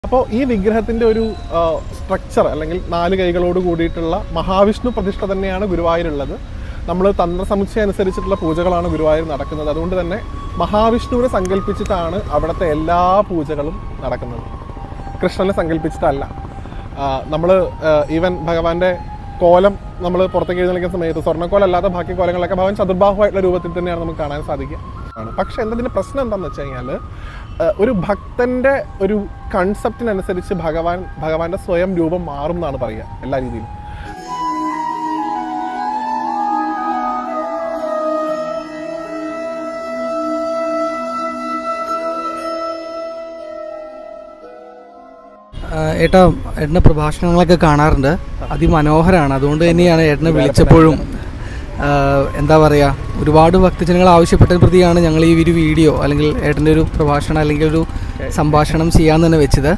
അപ്പോൾ ഈ വിഗ്രഹത്തിൻ്റെ ഒരു സ്ട്രക്ചർ അല്ലെങ്കിൽ 4 കൈകളോട് കൂടിയിട്ടുള്ള മഹാവിഷ്ണു പ്രതിഷ്ഠ തന്നെയാണ് ഗുരുവായൂരുള്ളത്. നമ്മൾ തന്ത്രസമുച്ചയം അനുസരിച്ചിട്ടുള്ള പൂജകളാണ് ഗുരുവായൂർ നടക്കുന്നത്. അതുകൊണ്ട് തന്നെ മഹാവിഷ്ണുവിനെ സങ്കല്പിച്ചിട്ടാണ് അവിടുത്തെ എല്ലാ പൂജകളും നടക്കുന്നത്. കൃഷ്ണനെ സങ്കല്പിച്ചിട്ടല്ല. നമ്മൾ ഈവൻ ഭഗവാന്റെ കോലം നമ്മൾ പുറത്തേക്ക് എഴുന്നള്ളിക്കുന്ന സമയത്ത് സ്വർണ്ണക്കോലല്ലാത്ത ബാക്കി കോലങ്ങളൊക്കെ ഭഗവാൻ ചതുർബാഹുവായിട്ടുള്ള രൂപത്തിൽ തന്നെയാണ് നമുക്ക് കാണാൻ സാധിക്കുക. പക്ഷെ എന്നതിൻ്റെ പ്രശ്നം എന്താണെന്ന് വെച്ച് കഴിഞ്ഞാൽ ഒരു ഭക്തൻ്റെ ഒരു കൺസെപ്റ്റിനനുസരിച്ച് ഭഗവാന്റെ സ്വയം രൂപം മാറും എന്നാണ് പറയുക എല്ലാ രീതിയിലും. ഏട്ടൻ്റെ പ്രഭാഷണങ്ങളൊക്കെ കാണാറുണ്ട്, അതിമനോഹരമാണ്. അതുകൊണ്ട് തന്നെയാണ് ഏട്ടനെ വിളിച്ചപ്പോഴും എന്താ പറയുക, ഒരുപാട് ഭക്തജനങ്ങൾ ആവശ്യപ്പെട്ട പ്രതിയാണ് ഞങ്ങൾ ഈ ഒരു വീഡിയോ അല്ലെങ്കിൽ ഏട്ടൻ്റെ ഒരു പ്രഭാഷണം അല്ലെങ്കിൽ ഒരു സംഭാഷണം ചെയ്യാൻ തന്നെ വെച്ചത്.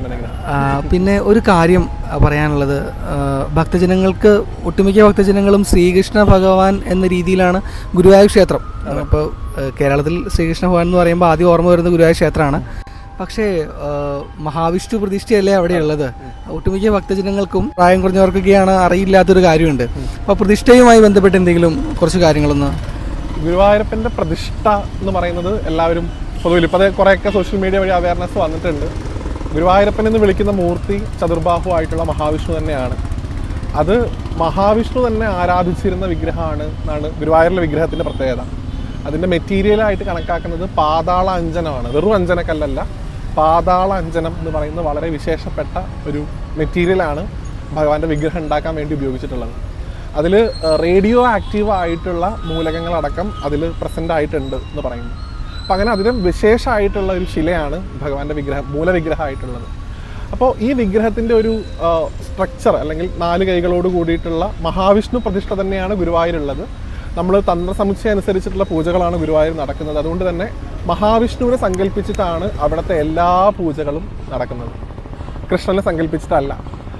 പിന്നെ ഒരു കാര്യം പറയാനുള്ളത്, ഭക്തജനങ്ങൾക്ക് ഒട്ടുമിക്ക ഭക്തജനങ്ങളും ശ്രീകൃഷ്ണ ഭഗവാൻ എന്ന രീതിയിലാണ് ഗുരുവായൂർ ക്ഷേത്രം. ഇപ്പോൾ കേരളത്തിൽ ശ്രീകൃഷ്ണ ഭഗവാൻ എന്ന് പറയുമ്പോൾ ആദ്യം ഓർമ്മ വരുന്നത് ഗുരുവായൂർ ക്ഷേത്രമാണ്. പക്ഷേ മഹാവിഷ്ണു പ്രതിഷ്ഠയല്ലേ അവിടെയുള്ളത്. ഒട്ടുമിക്ക ഭക്തജനങ്ങൾക്കും പ്രായം കുറഞ്ഞവർക്കൊക്കെയാണ് അറിയില്ലാത്തൊരു കാര്യമുണ്ട്. അപ്പോൾ പ്രതിഷ്ഠയുമായി ബന്ധപ്പെട്ട് എന്തെങ്കിലും കുറച്ച് കാര്യങ്ങളൊന്ന്. ഗുരുവായൂരപ്പൻ്റെ പ്രതിഷ്ഠ എന്ന് പറയുന്നത് എല്ലാവരും പൊതുവിൽ ഇപ്പോൾ അത് കുറേയൊക്കെ സോഷ്യൽ മീഡിയ വഴി അവയർനെസ് വന്നിട്ടുണ്ട്. ഗുരുവായൂരപ്പൻ എന്ന് വിളിക്കുന്ന മൂർത്തി ചതുർബാഹു ആയിട്ടുള്ള മഹാവിഷ്ണു തന്നെയാണ്. അത് മഹാവിഷ്ണു തന്നെ ആരാധിച്ചിരുന്ന വിഗ്രഹമാണ് എന്നാണ് ഗുരുവായൂരിലെ വിഗ്രഹത്തിൻ്റെ പ്രത്യേകത. അതിൻ്റെ മെറ്റീരിയലായിട്ട് കണക്കാക്കുന്നത് പാതാള അഞ്ജനമാണ്. വെറും അഞ്ജനക്കല്ലല്ല, പാതാള അഞ്ജനം എന്ന് പറയുന്നത് വളരെ വിശേഷപ്പെട്ട ഒരു മെറ്റീരിയലാണ് ഭഗവാന്റെ വിഗ്രഹം ഉണ്ടാക്കാൻ വേണ്ടി ഉപയോഗിച്ചിട്ടുള്ളത്. അതിൽ റേഡിയോ ആക്റ്റീവ് ആയിട്ടുള്ള മൂലകങ്ങളടക്കം അതിൽ പ്രസൻ്റ് ആയിട്ടുണ്ട് എന്ന് പറയുന്നു. അപ്പം അങ്ങനെ അതിലും വിശേഷമായിട്ടുള്ള ഒരു ശിലയാണ് ഭഗവാന്റെ മൂലവിഗ്രഹമായിട്ടുള്ളത്. അപ്പോൾ ഈ വിഗ്രഹത്തിൻ്റെ ഒരു സ്ട്രക്ചർ അല്ലെങ്കിൽ 4 കൈകളോട് കൂടിയിട്ടുള്ള മഹാവിഷ്ണു പ്രതിഷ്ഠ തന്നെയാണ് ഗുരുവായൂരുള്ളത്. നമ്മൾ തന്ത്രസമുച്ചയം അനുസരിച്ചിട്ടുള്ള പൂജകളാണ് ഗുരുവായൂർ നടക്കുന്നത്. അതുകൊണ്ട് തന്നെ മഹാവിഷ്ണുവിനെ സങ്കല്പിച്ചിട്ടാണ് അവിടുത്തെ എല്ലാ പൂജകളും നടക്കുന്നത്. കൃഷ്ണനെ സങ്കല്പിച്ചിട്ടല്ല.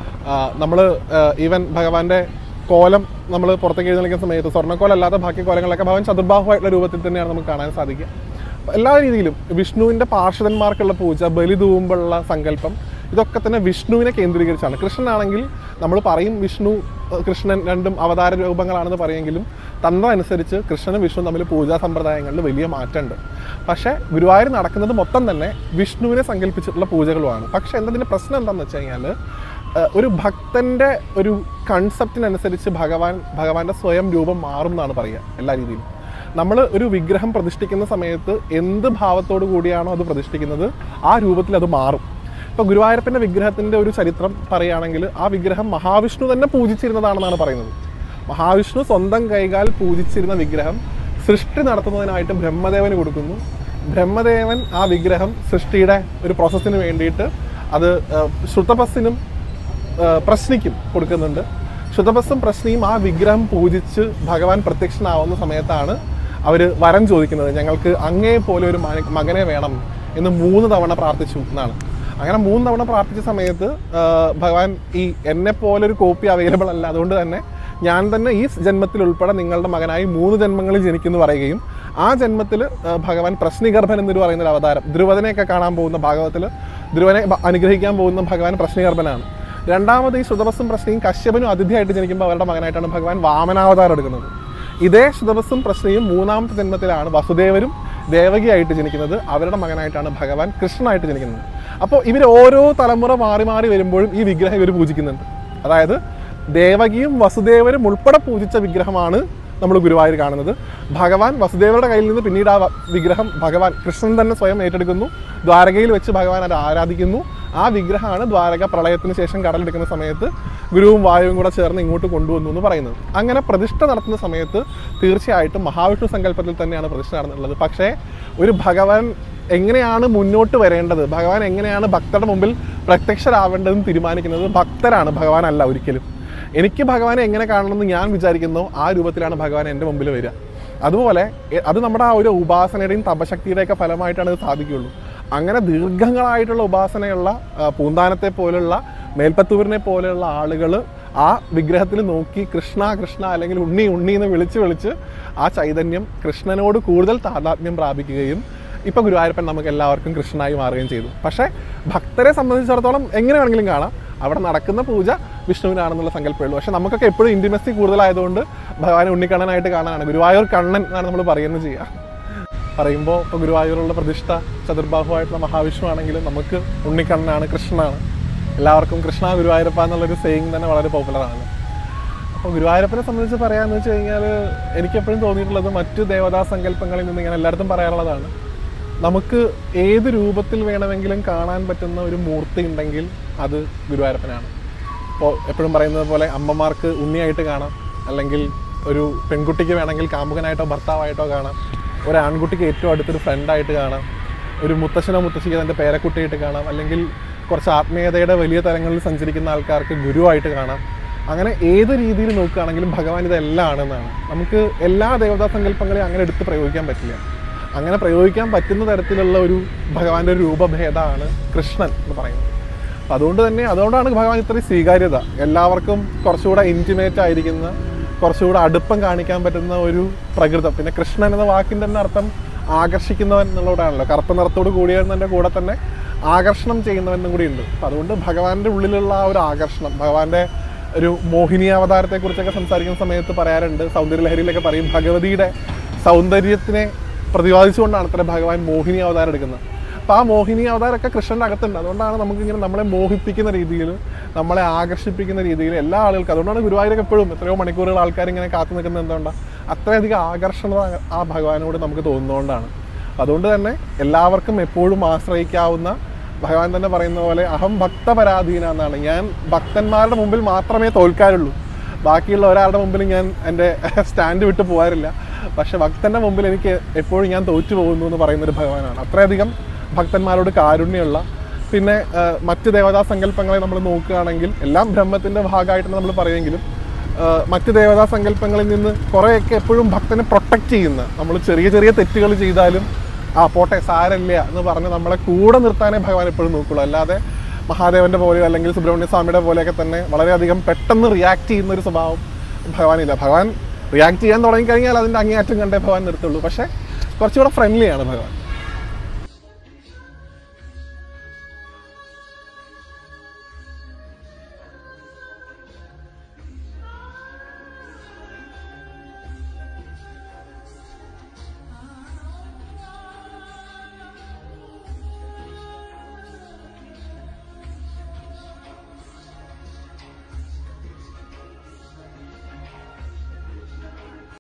നമ്മൾ ഈവൻ ഭഗവാന്റെ കോലം നമ്മൾ പുറത്തേക്ക് എഴുന്നള്ളിക്കുന്ന സമയത്ത് സ്വർണ്ണക്കോലല്ലാത്ത ബാക്കി കോലങ്ങളൊക്കെ ഭഗവാൻ ചതുർബാഹുവായിട്ടുള്ള രൂപത്തിൽ തന്നെയാണ് നമുക്ക് കാണാൻ സാധിക്കുക. എല്ലാ രീതിയിലും വിഷ്ണുവിൻ്റെ പാർഷദന്മാർക്കുള്ള പൂജ, ബലി തൂവുമ്പോഴുള്ള സങ്കല്പം, ഇതൊക്കെ തന്നെ വിഷ്ണുവിനെ കേന്ദ്രീകരിച്ചാണ്. കൃഷ്ണനാണെങ്കിൽ നമ്മൾ പറയും വിഷ്ണു കൃഷ്ണൻ രണ്ടും അവതാര രൂപങ്ങളാണെന്ന് പറയുമെങ്കിലും തന്ത്രം അനുസരിച്ച് കൃഷ്ണനും വിഷ്ണു തമ്മിൽ പൂജാ സമ്പ്രദായങ്ങളിൽ വലിയ മാറ്റമുണ്ട്. പക്ഷേ ഗുരുവായൂർ നടക്കുന്നത് മൊത്തം തന്നെ വിഷ്ണുവിനെ സങ്കല്പിച്ചിട്ടുള്ള പൂജകളുമാണ്. പക്ഷേ എന്നതിൻ്റെ പ്രശ്നം എന്താണെന്ന് വെച്ച് കഴിഞ്ഞാൽ ഒരു ഭക്തൻ്റെ ഒരു കൺസെപ്റ്റിനനുസരിച്ച് ഭഗവാന്റെ സ്വയം രൂപം മാറും എന്നാണ് പറയുക എല്ലാ രീതിയിലും. നമ്മൾ ഒരു വിഗ്രഹം പ്രതിഷ്ഠിക്കുന്ന സമയത്ത് എന്ത് ഭാവത്തോടു കൂടിയാണോ അത് പ്രതിഷ്ഠിക്കുന്നത് ആ രൂപത്തിൽ അത് മാറും. ഇപ്പോൾ ഗുരുവായൂരപ്പൻ്റെ വിഗ്രഹത്തിൻ്റെ ഒരു ചരിത്രം പറയുകയാണെങ്കിൽ ആ വിഗ്രഹം മഹാവിഷ്ണു തന്നെ പൂജിച്ചിരുന്നതാണെന്നാണ് പറയുന്നത്. മഹാവിഷ്ണു സ്വന്തം കൈകാൽ പൂജിച്ചിരുന്ന വിഗ്രഹം സൃഷ്ടി നടത്തുന്നതിനായിട്ട് ബ്രഹ്മദേവന് കൊടുക്കുന്നു. ബ്രഹ്മദേവൻ ആ വിഗ്രഹം സൃഷ്ടിയുടെ ഒരു പ്രോസസ്സിന് വേണ്ടിയിട്ട് അത് ശ്രുതപസ്സിനും പ്രശ്നിക്കും കൊടുക്കുന്നുണ്ട്. ശ്രുതപസ്സും പ്രശ്നിയും ആ വിഗ്രഹം പൂജിച്ച് ഭഗവാൻ പ്രത്യക്ഷനാവുന്ന സമയത്താണ് അവർ വരം ചോദിക്കുന്നത്, ഞങ്ങൾക്ക് അങ്ങേ പോലെ ഒരു മകനെ വേണം എന്ന് 3 തവണ പ്രാർത്ഥിച്ചു എന്നാണ്. അങ്ങനെ 3 തവണ പ്രാർത്ഥിച്ച സമയത്ത് ഭഗവാൻ ഈ എന്നെപ്പോലൊരു കോപ്പി അവൈലബിൾ അല്ല, അതുകൊണ്ട് തന്നെ ഞാൻ തന്നെ ഈ ജന്മത്തിൽ ഉൾപ്പെടെ നിങ്ങളുടെ മകനായി 3 ജന്മങ്ങളിൽ ജനിക്കുമെന്ന് പറയുകയും ആ ജന്മത്തിൽ ഭഗവാൻ പ്രശ്നിഗർഭൻ എന്നൊരു പറയുന്നൊരു അവതാരം, ധ്രുവനെയൊക്കെ കാണാൻ പോകുന്ന ഭാഗവത്തിൽ ധ്രുവനെ അനുഗ്രഹിക്കാൻ പോകുന്ന ഭഗവാൻ പ്രശ്നിഗർഭനാണ്. രണ്ടാമത് ഈ ശ്രുതപസ്സും പ്രശ്നിയും കശ്യപനും അതിഥിയായിട്ട് ജനിക്കുമ്പോൾ അവരുടെ മകനായിട്ടാണ് ഭഗവാൻ വാമനാവതാരം എടുക്കുന്നത്. ഇതേ ശ്രുതപസ്സും പ്രശ്നിയും 3ാമത്തെ ജന്മത്തിലാണ് വസുദേവരും ദേവകിയായിട്ട് ജനിക്കുന്നത്. അവരുടെ മകനായിട്ടാണ് ഭഗവാൻ കൃഷ്ണനായിട്ട് ജനിക്കുന്നത്. അപ്പോൾ ഇവർ ഓരോ തലമുറ മാറി മാറി വരുമ്പോഴും ഈ വിഗ്രഹം ഇവർ പൂജിക്കുന്നുണ്ട്. അതായത് ദേവകിയും വസുദേവരും ഉൾപ്പെടെ പൂജിച്ച വിഗ്രഹമാണ് നമ്മൾ ഗുരുവായൂർ കാണുന്നത്. ഭഗവാൻ വസുദേവരുടെ കയ്യിൽ നിന്ന് പിന്നീട് ആ വിഗ്രഹം ഭഗവാൻ കൃഷ്ണൻ തന്നെ സ്വയം ഏറ്റെടുക്കുന്നു. ദ്വാരകയിൽ വെച്ച് ഭഗവാൻ അത് ആരാധിക്കുന്നു. ആ വിഗ്രഹമാണ് ദ്വാരക പ്രളയത്തിന് ശേഷം കടലെടുക്കുന്ന സമയത്ത് ഗുരുവും വായുവും കൂടെ ചേർന്ന് ഇങ്ങോട്ട് കൊണ്ടുവന്നു എന്ന് പറയുന്നത്. അങ്ങനെ പ്രതിഷ്ഠ നടത്തുന്ന സമയത്ത് തീർച്ചയായിട്ടും മഹാവിഷ്ണു സങ്കല്പത്തിൽ തന്നെയാണ് പ്രതിഷ്ഠ നടന്നിട്ടുള്ളത്. പക്ഷേ ഒരു ഭഗവാൻ എങ്ങനെയാണ് മുന്നോട്ട് വരേണ്ടത്, ഭഗവാൻ എങ്ങനെയാണ് ഭക്തരുടെ മുമ്പിൽ പ്രത്യക്ഷരാവേണ്ടതെന്ന് തീരുമാനിക്കുന്നത് ഭക്തരാണ്, ഭഗവാനല്ല ഒരിക്കലും. എനിക്ക് ഭഗവാനെ എങ്ങനെ കാണണമെന്ന് ഞാൻ വിചാരിക്കുന്നോ ആ രൂപത്തിലാണ് ഭഗവാൻ എൻ്റെ മുമ്പിൽ വരിക. അതുപോലെ അത് നമ്മുടെ ആ ഒരു ഉപാസനയുടെയും തപശക്തിയുടെയൊക്കെ ഫലമായിട്ടാണ് ഇത് സാധിക്കുകയുള്ളൂ. അങ്ങനെ ദീർഘങ്ങളായിട്ടുള്ള ഉപാസനയുള്ള പൂന്താനത്തെ പോലുള്ള മേൽപ്പത്തൂരിനെ പോലെയുള്ള ആളുകൾ ആ വിഗ്രഹത്തിൽ നോക്കി കൃഷ്ണ കൃഷ്ണ അല്ലെങ്കിൽ ഉണ്ണി ഉണ്ണി എന്ന് വിളിച്ച് ആ ചൈതന്യം കൃഷ്ണനോട് കൂടുതൽ താതാത്മ്യം പ്രാപിക്കുകയും ഇപ്പോൾ ഗുരുവായൂരപ്പൻ നമുക്ക് എല്ലാവർക്കും കൃഷ്ണനായി മാറുകയും ചെയ്തു. പക്ഷേ ഭക്തരെ സംബന്ധിച്ചിടത്തോളം എങ്ങനെ വേണമെങ്കിലും കാണാം, അവിടെ നടക്കുന്ന പൂജ വിഷ്ണുവിനാണെന്നുള്ള സങ്കല്പമുള്ളൂ. പക്ഷേ നമുക്കൊക്കെ എപ്പോഴും ഇൻറ്റിമസി കൂടുതലായതുകൊണ്ട് ഭഗവാനെ ഉണ്ണിക്കണ്ണനായിട്ട് കാണാനാണ്. ഗുരുവായൂർ കണ്ണൻ എന്നാണ് നമ്മൾ പറയുന്നത് ചെയ്യുക. പറയുമ്പോൾ ഇപ്പോൾ ഗുരുവായൂരുള്ള പ്രതിഷ്ഠ ചതുർബാഹുവായിട്ടുള്ള മഹാവിഷ്ണു ആണെങ്കിലും നമുക്ക് ഉണ്ണിക്കണ്ണനാണ്, കൃഷ്ണനാണ്. എല്ലാവർക്കും കൃഷ്ണ ഗുരുവായൂരപ്പ എന്നുള്ളൊരു സെയിങ് തന്നെ വളരെ പോപ്പുലറാണ്. അപ്പോൾ ഗുരുവായൂരപ്പനെ സംബന്ധിച്ച് പറയാമെന്ന് വെച്ച് കഴിഞ്ഞാൽ എനിക്കെപ്പോഴും തോന്നിയിട്ടുള്ളത് മറ്റു ദേവതാ സങ്കല്പങ്ങളിൽ നിന്ന് ഞാൻ എല്ലായിടത്തും പറയാറുള്ളതാണ്, നമുക്ക് ഏത് രൂപത്തിൽ വേണമെങ്കിലും കാണാൻ പറ്റുന്ന ഒരു മൂർത്തി ഉണ്ടെങ്കിൽ അത് ഗുരുവായൂരപ്പനാണ്. ഇപ്പോൾ എപ്പോഴും പറയുന്നത് പോലെ അമ്മമാർക്ക് ഉണ്ണിയായിട്ട് കാണാം, അല്ലെങ്കിൽ ഒരു പെൺകുട്ടിക്ക് വേണമെങ്കിൽ കാമുകനായിട്ടോ ഭർത്താവായിട്ടോ കാണാം, ഒരു ആൺകുട്ടിക്ക് ഏറ്റവും അടുത്തൊരു ഫ്രണ്ടായിട്ട് കാണാം, ഒരു മുത്തശ്ശനോ മുത്തശ്ശിക്ക് അതിൻ്റെ പേരക്കുട്ടിയായിട്ട് കാണാം, അല്ലെങ്കിൽ കുറച്ച് ആത്മീയതയുടെ വലിയ തലങ്ങളിൽ സഞ്ചരിക്കുന്ന ആൾക്കാർക്ക് ഗുരുവായിട്ട് കാണാം. അങ്ങനെ ഏത് രീതിയിൽ നോക്കുകയാണെങ്കിലും ഭഗവാൻ ഇതെല്ലാം ആണെന്നാണ്. നമുക്ക് എല്ലാ ദേവതാ സങ്കല്പങ്ങളെയും അങ്ങനെ എടുത്ത് പ്രയോഗിക്കാൻ പറ്റില്ല. അങ്ങനെ പ്രയോഗിക്കാൻ പറ്റുന്ന തരത്തിലുള്ള ഒരു ഭഗവാന്റെ ഒരു രൂപഭേദമാണ് കൃഷ്ണൻ എന്ന് പറയുന്നത്. അപ്പം അതുകൊണ്ടാണ് ഭഗവാൻ ഇത്രയും സ്വീകാര്യത. എല്ലാവർക്കും കുറച്ചുകൂടെ ഇൻറ്റിമേറ്റ് ആയിരിക്കുന്ന, കുറച്ചുകൂടെ അടുപ്പം കാണിക്കാൻ പറ്റുന്ന ഒരു പ്രകൃതം. പിന്നെ കൃഷ്ണൻ എന്ന വാക്കിൻ്റെ തന്നെ അർത്ഥം ആകർഷിക്കുന്നവൻ എന്നുള്ളതാണല്ലോ. കറുത്ത നിറത്തോട് കൂടിയതിൻ്റെ കൂടെ തന്നെ ആകർഷണം ചെയ്യുന്നവനും കൂടി ഉണ്ട്. അപ്പം അതുകൊണ്ട് ഭഗവാന്റെ ഉള്ളിലുള്ള ആ ഒരു ആകർഷണം, ഭഗവാന്റെ ഒരു മോഹിനി അവതാരത്തെക്കുറിച്ചൊക്കെ സംസാരിക്കുന്ന സമയത്ത് പറയാറുണ്ട്, സൗന്ദര്യലഹരിയിലൊക്കെ പറയും, ഭഗവതിയുടെ സൗന്ദര്യത്തിനെ പ്രതിപാദിച്ചുകൊണ്ടാണ് അത്ര ഭഗവാൻ മോഹിനി അവതാരം എടുക്കുന്നത്. അപ്പോൾ ആ മോഹിനി അവതാരമൊക്കെ കൃഷ്ണൻ്റെ അകത്തുണ്ട്. അതുകൊണ്ടാണ് നമുക്കിങ്ങനെ നമ്മളെ മോഹിപ്പിക്കുന്ന രീതിയിൽ, നമ്മളെ ആകർഷിപ്പിക്കുന്ന രീതിയിൽ എല്ലാ ആളുകൾക്കും, അതുകൊണ്ടാണ് ഗുരുവായൂരൊക്കെ എപ്പോഴും എത്രയോ മണിക്കൂറുകൾ ആൾക്കാരിങ്ങനെ കാത്തു നിൽക്കുന്നത് എന്തുകൊണ്ടാണ്, അത്രയധികം ആകർഷണത ആ ഭഗവാനോട് നമുക്ക് തോന്നുന്നതുകൊണ്ടാണ്. അതുകൊണ്ട് തന്നെ എല്ലാവർക്കും എപ്പോഴും ആശ്രയിക്കാവുന്ന, ഭഗവാൻ തന്നെ പറയുന്ന പോലെ അഹം ഭക്തപരാധീന എന്നാണ്, ഞാൻ ഭക്തന്മാരുടെ മുമ്പിൽ മാത്രമേ തോൽക്കാറുള്ളൂ, ബാക്കിയുള്ള ഒരാളുടെ മുമ്പിൽ ഞാൻ എൻ്റെ സ്റ്റാൻഡ് വിട്ട് പോകാറില്ല, പക്ഷെ ഭക്തൻ്റെ മുമ്പിൽ എനിക്ക് എപ്പോഴും ഞാൻ തോറ്റു പോകുന്നു എന്ന് പറയുന്നൊരു ഭഗവാനാണ്. അത്രയധികം ഭക്തന്മാരോട് കാരുണ്യമുള്ള. പിന്നെ മറ്റ് ദേവതാ സങ്കല്പങ്ങളെ നമ്മൾ നോക്കുകയാണെങ്കിൽ എല്ലാം ബ്രഹ്മത്തിൻ്റെ ഭാഗമായിട്ട് നമ്മൾ പറയുമെങ്കിലും മറ്റ് ദേവതാ സങ്കല്പങ്ങളിൽ നിന്ന് കുറേയൊക്കെ എപ്പോഴും ഭക്തനെ പ്രൊട്ടക്റ്റ് ചെയ്യുന്ന, നമ്മൾ ചെറിയ ചെറിയ തെറ്റുകൾ ചെയ്താലും പോട്ടെ സാരമില്ല എന്ന് പറഞ്ഞ് നമ്മളെ കൂടെ നിർത്താനേ ഭഗവാൻ എപ്പോഴും നോക്കുള്ളൂ. അല്ലാതെ മഹാദേവൻ്റെ പോലെയോ അല്ലെങ്കിൽ സുബ്രഹ്മണ്യ സ്വാമിയുടെ പോലെയൊക്കെ തന്നെ വളരെയധികം പെട്ടെന്ന് റിയാക്ട് ചെയ്യുന്ന ഒരു സ്വഭാവം ഭഗവാനില്ല. ഭഗവാൻ റിയാക്ട് ചെയ്യാൻ തുടങ്ങിക്കഴിഞ്ഞാൽ അതിൻ്റെ അങ്ങേയറ്റം കണ്ടേ ഭഗവാൻ നിർത്തുള്ളൂ. പക്ഷേ കുറച്ചുകൂടെ ഫ്രണ്ട്ലിയാണ് ഭഗവാൻ.